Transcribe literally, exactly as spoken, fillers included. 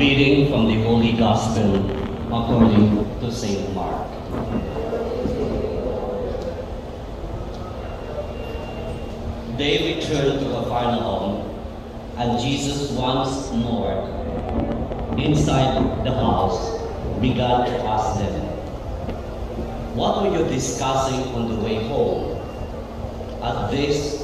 reading from the Holy Gospel according to Saint Mark. They returned to Capernaum, and Jesus once more, inside the house, began to ask them, "What were you discussing on the way home?" At this,